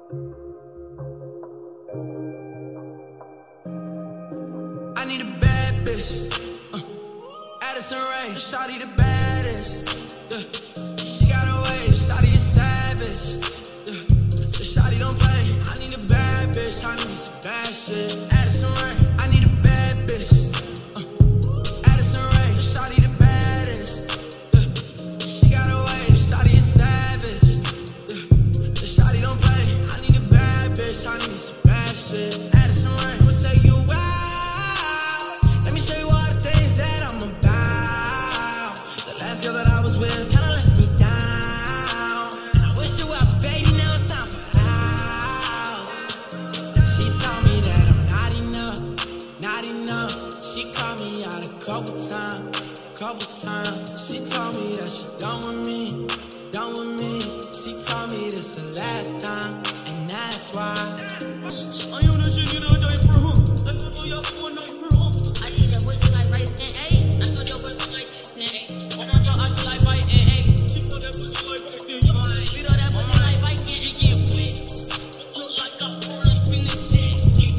I need a bad bitch. Addison Rae, shawty the baddest. She got a way, shawty is savage. The shawty don't play. I need a bad bitch. I need some bad shit. Addison Rae, I need a bad bitch. Addison Rae, shawty the baddest. She got a way, shawty is savage. The shawty don't play. I need a bad bitch. I need some bad shit. Addison Rae, I'ma take you out. Let me show you all the things that I'm about. The last girl that I was with kinda left me down, and I wish you were a baby, now it's time for house. She told me that I'm not enough, not enough. She called me out a couple times. She told me that she done with me, done with me. She told me this the last time, and that's why. I own that shit, you know, diaper, huh? I go to your one diaper, huh? I need a pussy like rice and egg. I go to your pussy like this and egg. When I'm drunk, I feel like white and egg. She put that pussy like rice and egg. We know that pussy like white and she get wet. Look like a spoon like Phoenix shit.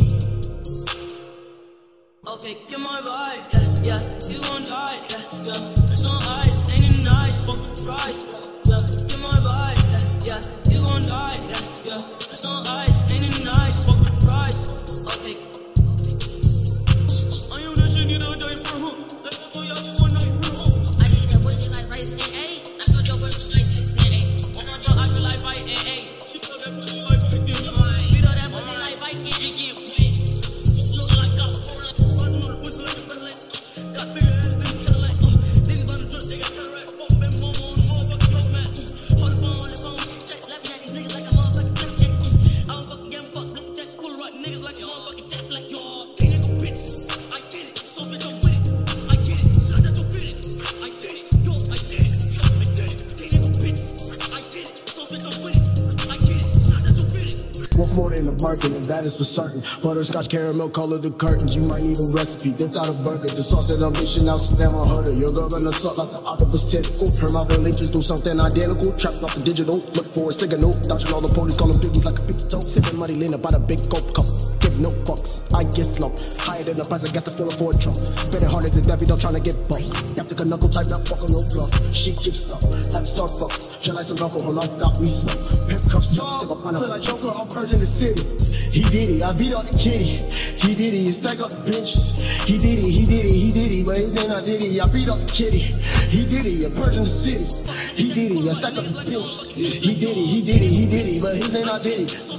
Okay, get my vibe, yeah, you gon' die, yeah. It's on ice, ain't it nice, fuck the price, yeah. Get my vibe, yeah, you gon' die, yeah. It's on ice, ain't it nice, fuck the price, okay. I own that shit, you know, diaper, huh? Let's go, y'all, one diaper, huh? I need a pussy like rice and egg. I go to pussy like this and egg. When I'm drunk, I feel like white and egg. She put that pussy like white and egg. We know that pussy like white and she get wet. Look like a spoon like worth more than a bargain, and that is for certain. Butterscotch caramel color the curtains. You might need a recipe. Dipped out a burger. The sauce that I'm dishing out, so damn I heard her. Your girl gonna suck like the octopus tentacle. Her mouth and leeches do something identical. Trapped off the digital. Look for a signal. Dodging all the police, calling biggies like a big toe. Sipping money, lean about a big gold cup. Give no fucks. I get slumped. Higher than the price, I guess the feeling for a trump. Spinning harder than Daffy, don't tryna get bumped. Got the knuckle type, not fucking no bluff. She gives up. Like Starbucks. She likes some alcohol, life got we smoke. Pimp cups, sip up on a feel like Joker, I'm purging the city. He did it, I beat up the kitty. He did it, stack up the benches. He did it, but it ain't I did it. I beat up the kitty. He did it, I'm purging the city. He did it, I stack up the benches. He did it, but his name I did it.